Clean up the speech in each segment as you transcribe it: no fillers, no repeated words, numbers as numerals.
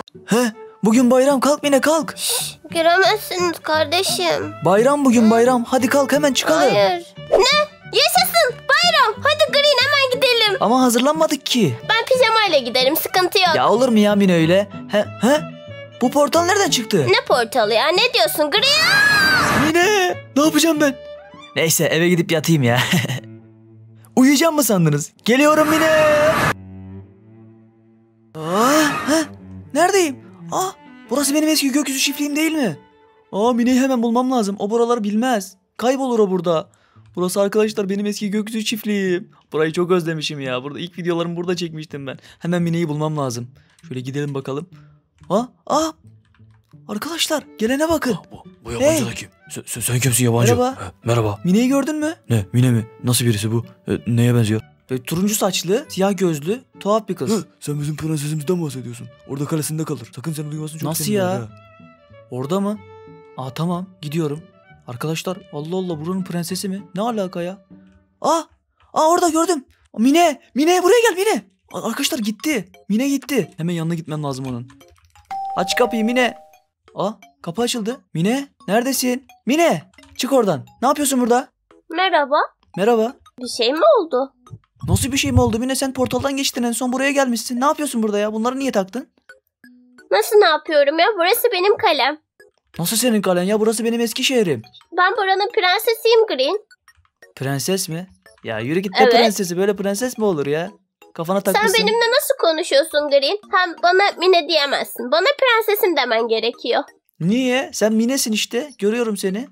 He? Bugün bayram, kalk Mine kalk. Giremezsiniz kardeşim. Bayram bugün bayram. Hadi kalk hemen çıkalım. Hayır. Ne? Yaşasın bayram. Hadi Green hemen gidelim. Ama hazırlanmadık ki. Ben pijamayla giderim, sıkıntı yok. Ya olur mu ya Mine öyle? He? Bu portal nereden çıktı? Ne portalı ya? Ne diyorsun Green? Mine ne yapacağım ben? Neyse eve gidip yatayım ya. Uyuyacağım mı sandınız? Geliyorum Mine. Neredeyim? Burası benim eski gökyüzü çiftliğim değil mi? Mine'yi hemen bulmam lazım. O buraları bilmez. Kaybolur o burada. Burası arkadaşlar benim eski gökyüzü çiftliğim. Burayı çok özlemişim ya. Burada ilk videolarımı burada çekmiştim ben. Hemen Mine'yi bulmam lazım. Şöyle gidelim bakalım. Arkadaşlar gelene bakın. Bu yabancı da kim? Sen kimsin yabancı? Merhaba. Merhaba. Mine'yi gördün mü? Ne? Mine mi? Nasıl birisi bu? Neye benziyor? Turuncu saçlı, siyah gözlü, tuhaf bir kız. Sen bizim prensesimizden bahsediyorsun. Orada kalesinde kalır. Sakın seni duymasın çok Nasıl sevinirim ya? ha. Orada mı? Tamam gidiyorum. Arkadaşlar Allah Allah buranın prensesi mi? Ne alaka ya? Orada gördüm. Mine buraya gel Mine. Arkadaşlar gitti. Mine gitti. Hemen yanına gitmem lazım onun. Aç kapıyı Mine. Kapı açıldı. Mine neredesin? Mine çık oradan. Ne yapıyorsun burada? Merhaba. Merhaba. Bir şey mi oldu? Nasıl bir şey mi oldu Mine? Sen portaldan geçtin en son buraya gelmişsin. Ne yapıyorsun burada ya? Bunları niye taktın? Nasıl ne yapıyorum ya? Burası benim kalem. Nasıl senin kalen ya? Burası benim eski şehrim. Ben buranın prensesiyim Green. Prenses mi? Ya yürü git de Evet. prensesi. Böyle prenses mi olur ya? Kafana takmışsın. Sen benimle nasıl konuşuyorsun Green? Hem bana Mine diyemezsin. Bana prensesim demen gerekiyor. Niye? Sen Mine'sin işte. Görüyorum seni.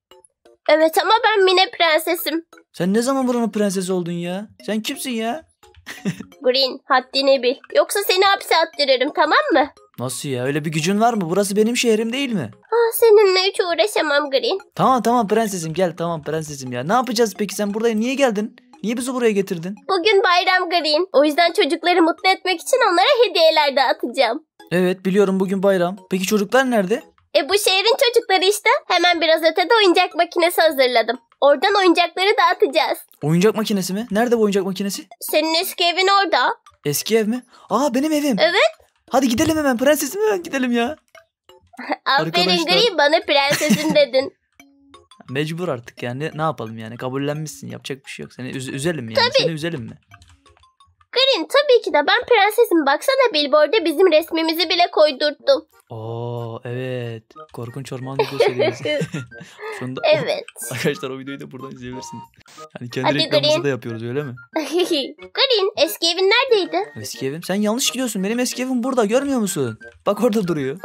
Evet ama ben Mine prensesim. Sen ne zaman buranın prensesi oldun ya? Sen kimsin ya? Green, haddini bil. Yoksa seni hapse attırırım, tamam mı? Nasıl ya? Öyle bir gücün var mı? Burası benim şehrim değil mi? Seninle hiç uğraşamam Green. Tamam prensesim gel. Tamam prensesim ya. Ne yapacağız peki? Sen buraya niye geldin? Niye bizi buraya getirdin? Bugün bayram Green. O yüzden çocukları mutlu etmek için onlara hediyeler dağıtacağım. Evet biliyorum bugün bayram. Peki çocuklar nerede? Bu şehrin çocukları işte. Hemen biraz ötede oyuncak makinesi hazırladım. Oradan oyuncakları dağıtacağız. Oyuncak makinesi mi? Nerede bu oyuncak makinesi? Senin eski evin orada. Eski ev mi? Benim evim. Evet. Hadi gidelim hemen prensesim hemen gidelim ya. Aferin Arkadaşlar. Green, bana prensesin dedin. Mecbur artık yani ne yapalım yani kabullenmişsin yapacak bir şey yok. Seni üzelim yani Tabii. seni üzelim mi? Green, tabii ki de ben prensesim. Baksana billboard'a bizim resmimizi bile koydurttum. Evet. Korkunç Orman video serisi. Sonunda Evet. arkadaşlar o videoyu da buradan izleyebilirsiniz. Hani kendi Hadi reklamımızı Green. da yapıyoruz öyle mi? Green, eski evin neredeydi? Eski evim. Sen yanlış gidiyorsun. Benim eski evim burada görmüyor musun? Bak orada duruyor.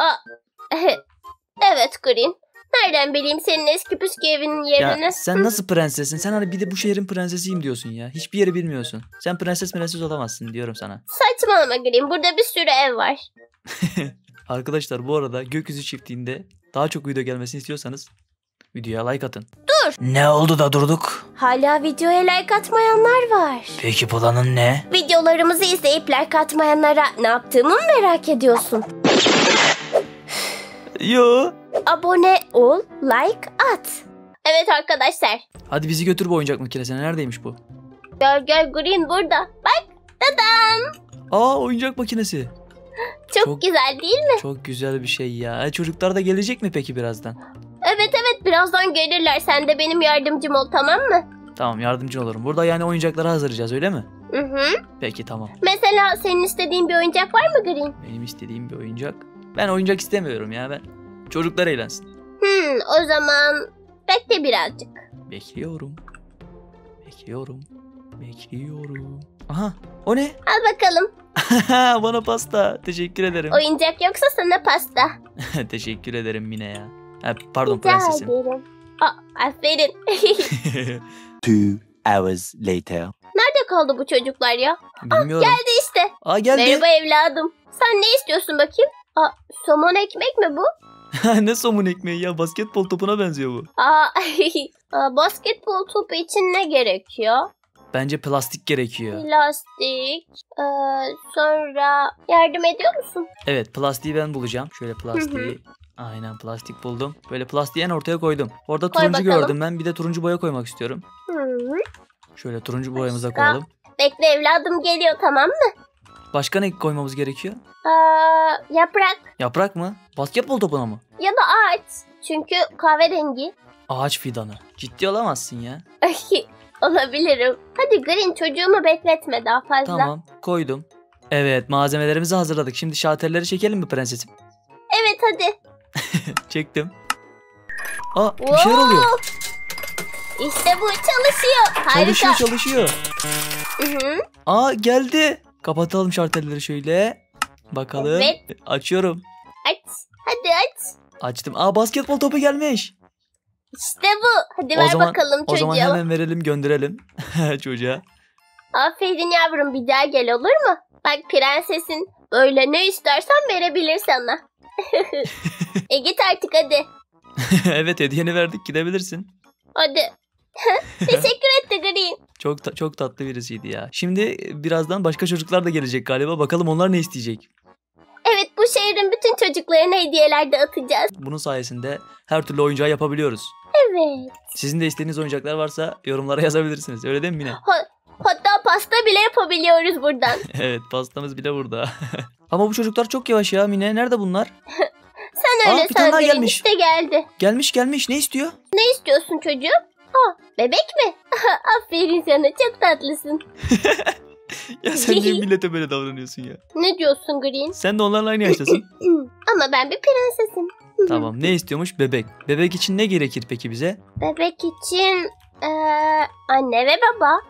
Evet Green. Nereden bileyim senin eski püskü evinin yerini? Ya sen nasıl prensessin? Sen hani bir de bu şehrin prensesiyim diyorsun ya. Hiçbir yeri bilmiyorsun. Sen prenses olamazsın diyorum sana. Saçmalama Green. Burada bir sürü ev var. Arkadaşlar bu arada gökyüzü çiftliğinde daha çok video gelmesini istiyorsanız videoya like atın. Dur. Ne oldu da durduk? Hala videoya like atmayanlar var. Peki planın ne? Videolarımızı izleyip like atmayanlara ne yaptığımı mı merak ediyorsun? Yo. Abone ol, like at. Evet arkadaşlar. Hadi bizi götür bu oyuncak makinesine. Neredeymiş bu? Gel Green burada. Bak. Dadam. Oyuncak makinesi. Çok güzel değil mi? Çok güzel bir şey ya. Çocuklar da gelecek mi peki birazdan? Evet birazdan gelirler. Sen de benim yardımcım ol, tamam mı? Tamam yardımcı olurum. Burada yani oyuncakları hazırlayacağız öyle mi? Hı. Peki tamam. Mesela senin istediğin bir oyuncak var mı Green? Benim istediğim bir oyuncak. Ben oyuncak istemiyorum ya ben. Çocuklar eğlensin. O zaman bekle birazcık. Bekliyorum. Aha o ne? Al bakalım. Bana pasta. Teşekkür ederim. Oyuncak yoksa sana pasta. Teşekkür ederim Mine ya. Pardon Rica prensesim. ederim. Aferin. 2 hours later. Nerede kaldı bu çocuklar ya? Bilmiyorum. Geldi işte. Geldi. Merhaba evladım. Sen ne istiyorsun bakayım? Somon ekmek mi bu? Ne somun ekmeği ya, basketbol topuna benziyor bu. Basketbol topu için ne gerekiyor? Bence plastik gerekiyor. Plastik. Sonra yardım ediyor musun? Evet, plastiği ben bulacağım. Şöyle plastiği. Aynen plastik buldum. Böyle plastiği en ortaya koydum. Orada Koy turuncu bakalım. gördüm ben. Bir de turuncu boya koymak istiyorum. Şöyle turuncu boyamıza Başka? koyalım. Bekle evladım, geliyor, tamam mı? Başka ne koymamız gerekiyor? Yaprak Yaprak mı? Basketbol topuna mı? ya da ağaç. Çünkü kahverengi. Ağaç fidanı. Ciddi olamazsın ya. Olabilirim. Hadi Green, çocuğumu bekletme daha fazla. Tamam, koydum. Evet, malzemelerimizi hazırladık. Şimdi şalterleri çekelim mi prensesim? Evet hadi. Çektim. Aa, bir şeyler oluyor. İşte bu çalışıyor. Harika. Çalışıyor. Hı-hı. Aa, geldi. Kapatalım şalterleri şöyle. Bakalım. Evet. Açıyorum. Aç. Hadi aç. Açtım. Aa, basketbol topu gelmiş. İşte bu. Hadi ver bakalım O zaman çocuğa. hemen verelim, gönderelim çocuğa. Aferin yavrum, bir daha gel olur mu? Bak prensesin. Böyle ne istersen verebilir sana. Git artık hadi. Evet, hediyeni verdik, gidebilirsin. Hadi. Teşekkür etti Green. Çok tatlı birisiydi ya. Şimdi birazdan başka çocuklar da gelecek galiba. Bakalım onlar ne isteyecek. Evet, bu şehrin bütün çocuklarına hediyeler dağıtacağız. Bunun sayesinde her türlü oyuncağı yapabiliyoruz. Evet. Sizin de istediğiniz oyuncaklar varsa yorumlara yazabilirsiniz. Öyle değil mi Mine? Hatta pasta bile yapabiliyoruz buradan. Evet, pastamız bile burada. Ama bu çocuklar çok yavaş ya Mine. Nerede bunlar? Sen öyle bir tane daha san Green. gelmiş. İşte geldi. Gelmiş. Ne istiyor? Ne istiyorsun çocuğum? Bebek mi? Aferin sana, çok tatlısın. Ya sen niye millete böyle davranıyorsun ya? Ne diyorsun Green? Sen de onlarla aynı yaştasın. Ama ben bir prensesim. Tamam, ne istiyormuş? Bebek. Bebek için ne gerekir peki bize? Bebek için anne ve baba.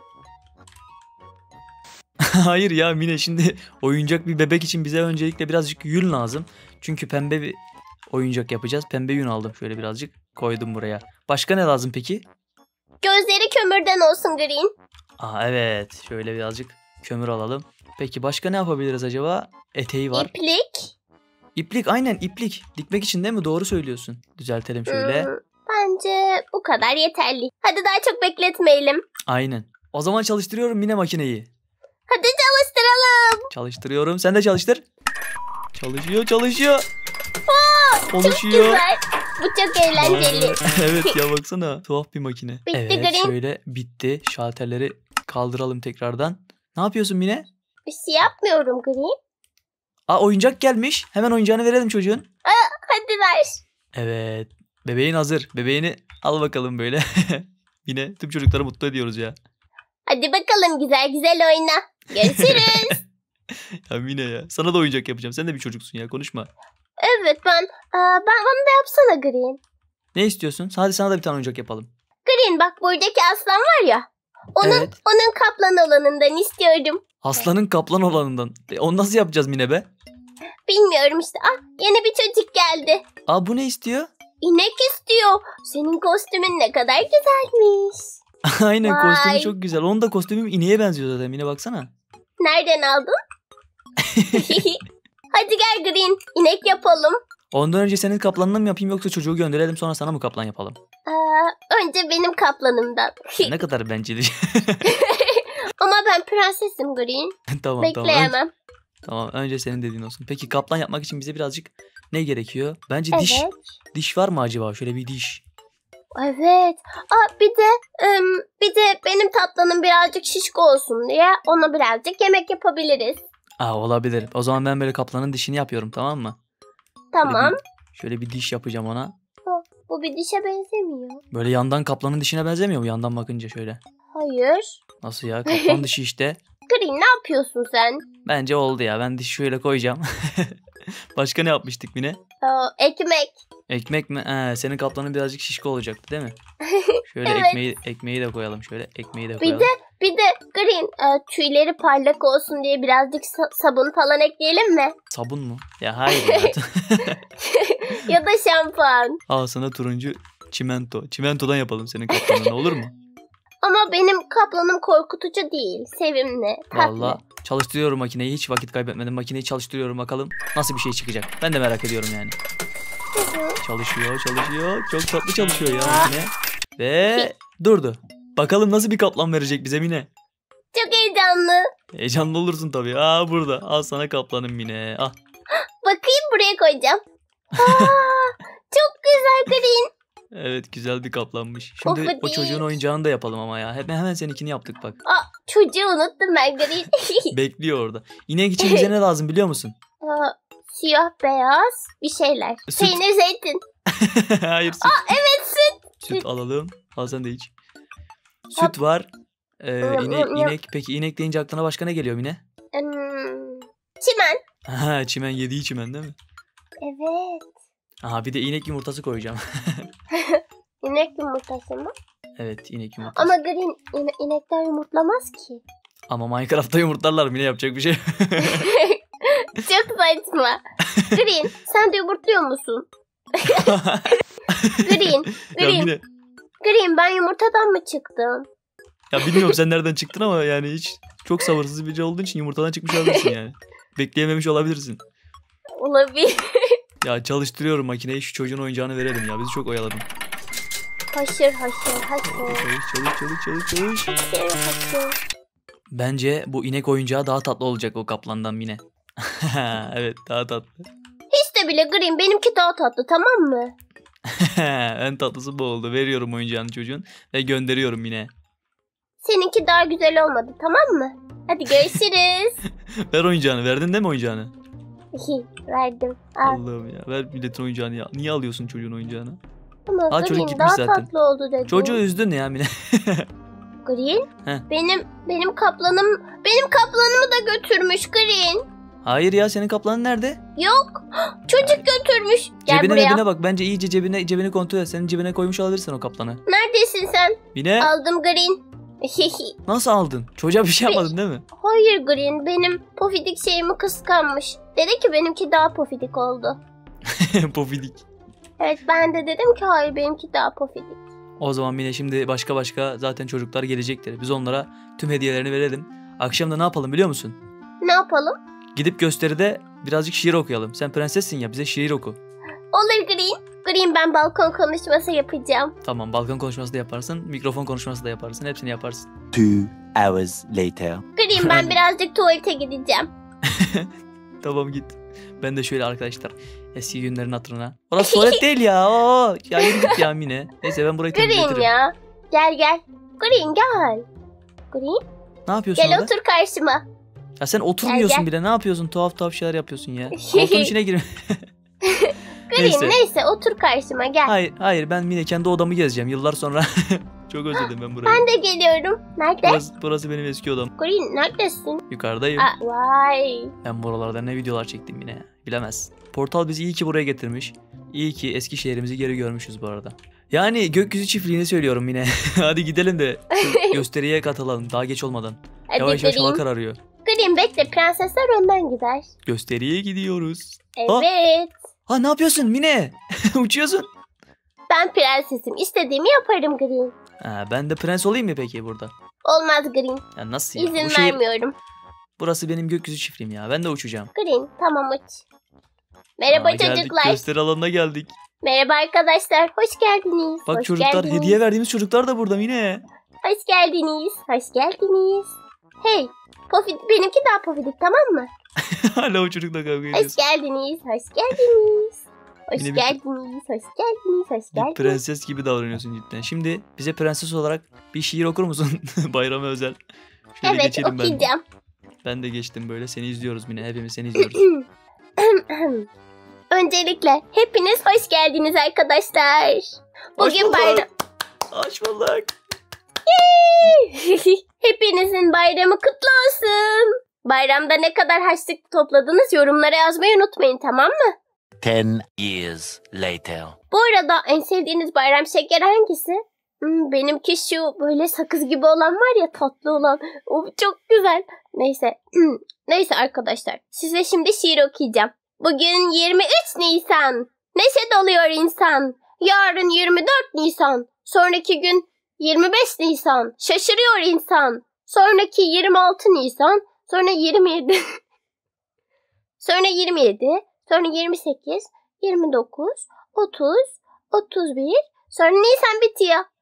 Hayır ya Mine, şimdi oyuncak bir bebek için bize öncelikle birazcık yün lazım. Çünkü pembe bir oyuncak yapacağız. Pembe yün aldım, şöyle birazcık koydum buraya. Başka ne lazım peki? Gözleri kömürden olsun Green. Aa, evet, şöyle birazcık kömür alalım. Peki başka ne yapabiliriz acaba? Eteği var. İplik. İplik, aynen iplik. Dikmek için değil mi? Doğru söylüyorsun. Düzeltelim şöyle. Bence bu kadar yeterli. Hadi daha çok bekletmeyelim. Aynen. O zaman çalıştırıyorum Mine makineyi. Hadi çalıştıralım. Çalıştırıyorum. Sen de çalıştır. Çalışıyor. Çok Konuşuyor. güzel. Bu çok eğlenceli. Evet ya, baksana. Tuhaf bir makine. Bitti Evet, Green. şöyle bitti. Şalterleri kaldıralım tekrardan. Ne yapıyorsun Mine? Bir şey yapmıyorum Green. Aa, oyuncak gelmiş. Hemen oyuncağını verelim çocuğun. Hadi ver. Evet. Bebeğin hazır. Bebeğini al bakalım böyle. Yine tüm çocukları mutlu ediyoruz ya. Hadi bakalım, güzel güzel oyna. Görüşürüz. Ya Mine ya. Sana da oyuncak yapacağım. Sen de bir çocuksun ya. Konuşma. Evet ben bana da yapsana Green. Ne istiyorsun? Hadi sana da bir tane oyuncak yapalım. Green, bak buradaki aslan var ya. Evet. Onun kaplan olanından istiyorum. Aslanın kaplan olanından. Onu nasıl yapacağız Mine be? Bilmiyorum işte. Yeni bir çocuk geldi. Aa, bu ne istiyor? İnek istiyor. Senin kostümün ne kadar güzelmiş. Aynen, Vay. kostümü çok güzel. Onun da kostümü ineğe benziyor zaten Mine, baksana. Nereden aldın? Hadi gel Green. İnek yapalım. Ondan önce senin kaplanını mı yapayım yoksa çocuğu gönderelim sonra sana mı kaplan yapalım? Önce benim kaplanımdan. Ne kadar bencil. Ama ben prensesim Green. Tamam. Bekleyemem. Tamam, önce senin dediğin olsun. Peki kaplan yapmak için bize birazcık ne gerekiyor? Bence Evet. diş var mı acaba? Şöyle bir diş. Evet. Bir de benim tatlının birazcık şişko olsun diye ona birazcık yemek yapabiliriz. Olabilir. O zaman ben böyle kaplanın dişini yapıyorum, tamam mı? Tamam. Şöyle bir diş yapacağım ona. Bu bir dişe benzemiyor. Böyle yandan kaplanın dişine benzemiyor mu? Yandan bakınca şöyle. Hayır. Nasıl ya? Kaplan dişi işte. Green, ne yapıyorsun sen? Bence oldu ya. Ben dişi şöyle koyacağım. Başka ne yapmıştık Mine? Ekmek. Ekmek mi? Senin kaplanın birazcık şişko olacaktı değil mi? Şöyle Evet. ekmeği de koyalım şöyle. Ekmeği de Bir koyalım. de Green, tüyleri parlak olsun diye birazcık sabun falan ekleyelim mi? Sabun mu? Ya hayır ya. Ya da şampuan. Al sana turuncu çimento. Çimentodan yapalım senin kaplanını, olur mu? Ama benim kaplanım korkutucu değil. Sevimli, tatlı. Vallahi çalıştırıyorum makineyi. Hiç vakit kaybetmedim. Makineyi çalıştırıyorum, bakalım nasıl bir şey çıkacak. Ben de merak ediyorum yani. Çalışıyor. Çok tatlı çalışıyor ya makine. Ve durdu. Bakalım nasıl bir kaplan verecek bize Mine. Çok heyecanlı. Heyecanlı olursun tabii. Burada. Al sana kaplanım Mine. Al. Bakayım, buraya koyacağım. Çok güzel Green. Evet, güzel bir kaplanmış. Şimdi Of, o çocuğun değil. oyuncağını da yapalım ama ya. Hemen seninkini yaptık bak. Çocuğu unuttum ben Green. Bekliyor orada. İnek için bize ne lazım biliyor musun? Siyah beyaz bir şeyler. Süt. Peynir zeytin. Hayır süt. Evet süt. Süt alalım. Al sen de iç. Süt var. İnek. Peki inek deyince aklına başka ne geliyor Mine? Çimen. Ha, çimen, yediği çimen değil mi? Evet. Aha, bir de inek yumurtası koyacağım. İnek yumurtası mı? Evet, inek yumurtası. Ama Green inekler yumurtlamaz ki. Ama Minecraft'ta yumurtlarlar Mine, yapacak bir şey. Çok saçma. Green sen de yumurtluyor musun? Green. Ya Mine, Green ben yumurtadan mı çıktım? ya bilmiyorum sen nereden çıktın ama yani hiç çok sabırsız biri olduğun için yumurtadan çıkmış olabilirsin yani. Bekleyememiş olabilirsin. Olabilir. Ya çalıştırıyorum makineyi, şu çocuğun oyuncağını verelim ya, bizi çok oyaladın. Haşır. Çalış. Haşır. Bence bu inek oyuncağı daha tatlı olacak o kaplandan Mine. Evet, daha tatlı. Hiç de bile Green benimki daha tatlı tamam mı? En tatlısı bu oldu. Veriyorum oyuncağını çocuğun ve gönderiyorum Mine. Seninki daha güzel olmadı tamam mı? Hadi görüşürüz. Ver oyuncağını. Verdin değil mi oyuncağını? Verdim. Al. Allah'ım ya. Ver milletin oyuncağını ya. Niye alıyorsun çocuğun oyuncağını? Ama Aa, çocuk Green gitmiş daha zaten. tatlı oldu dedi. Çocuğu üzdün ya Mine. Green? Heh. Benim kaplanımı da götürmüş Green. Hayır ya, senin kaplanın nerede? Yok. Çocuk götürmüş. Gel Cebine buraya. mebine bak. Bence iyice cebini kontrol et. Senin cebine koymuş olabilirsin o kaplanı. Neredesin sen? Mine, Aldım Green. nasıl aldın? Çocuğa bir şey yapmadın değil mi? Hayır Green benim pofidik şeyimi kıskanmış. Dedi ki benimki daha pofidik oldu. Pofidik. Evet ben de dedim ki hayır benimki daha pofidik. O zaman Mine, şimdi başka zaten çocuklar gelecektir. Biz onlara tüm hediyelerini verelim. Akşam da ne yapalım biliyor musun? Ne yapalım? Gidip gösteride birazcık şiir okuyalım. Sen prensessin ya, bize şiir oku. Olur Green. Green ben balkon konuşması yapacağım. Tamam, balkon konuşması da yaparsın, mikrofon konuşması da yaparsın. Hepsini yaparsın. 2 hours later. Green ben birazcık tuvalete gideceğim. Tamam, git. Ben de şöyle arkadaşlar, eski günlerin hatırına. Orası tuvalet değil ya. Oo, ya yürü git ya Mine. Neyse, ben burayı Green temizletirim. ya. Gel. Green gel. Green Ne yapıyorsun gel orada? otur karşıma. Ya sen oturmuyorsun Gel. bile. Ne yapıyorsun? Tuhaf şeyler yapıyorsun ya. Koltuğun içine gir. Green neyse otur karşıma gel. Hayır, ben Mine kendi odamı gezeceğim yıllar sonra. Çok özledim ben burayı. Ben de geliyorum. Nerede? Burası benim eski odam. Green neredesin? Yukarıdayım. Vay. Ben buralarda ne videolar çektim yine. Bilemez. Portal bizi iyi ki buraya getirmiş. İyi ki eski şehrimizi geri görmüşüz bu arada. Yani gökyüzü çiftliğini söylüyorum yine. Hadi gidelim de şu gösteriye katılalım daha geç olmadan. Hadi Yavaş hava Green. kararıyor. Green bekle prensesler önden gider. Gösteriye gidiyoruz. Evet. Ha, ne yapıyorsun Mine? Uçuyorsun. Ben prensesim. İstediğimi yaparım Green. Ha, ben de prens olayım mı peki burada? Olmaz Green. Ya nasıl ya? İzin Bu şehir- vermiyorum. Burası benim gökyüzü çiftliğim ya. Ben de uçacağım. Green tamam uç. Merhaba Aa, geldik, çocuklar. gösteri alanına geldik. Merhaba arkadaşlar. Hoş geldiniz. Bak Hoş çocuklar, geldiniz. hediye verdiğimiz çocuklar da burada Mine. Hoş geldiniz. Hoş geldiniz. Hey. Benimki daha pofidik tamam mı? Hala o çocukla kavga Hoş ediyorsun. geldiniz. Hoş geldiniz. Hoş Yine bir- geldiniz. Hoş geldiniz. Hoş Bir geldiniz. prenses gibi davranıyorsun cidden. Şimdi bize prenses olarak bir şiir okur musun? Bayrama özel. Şöyle Evet geçelim ben. okuyacağım. Ben de geçtim böyle. Seni izliyoruz Mine. Hepimiz seni izliyoruz. Öncelikle hepiniz hoş geldiniz arkadaşlar. Hoş Bugün bulduk. bayram... Hoş bulduk. Hepinizin bayramı kutlu olsun. Bayramda ne kadar harçlık topladınız yorumlara yazmayı unutmayın tamam mı? 10 years later. Bu arada en sevdiğiniz bayram şekeri hangisi? Benimki şu böyle sakız gibi olan var ya tatlı olan. O çok güzel. Neyse. Neyse arkadaşlar. Size şimdi şiir okuyacağım. Bugün 23 Nisan. Neşe doluyor insan. Yarın 24 Nisan. Sonraki gün 25 Nisan. Şaşırıyor insan. Sonraki 26 Nisan. Sonra 27. Sonra 27. Sonra 28. 29. 30. 31. Sonra Nisan bitiyor.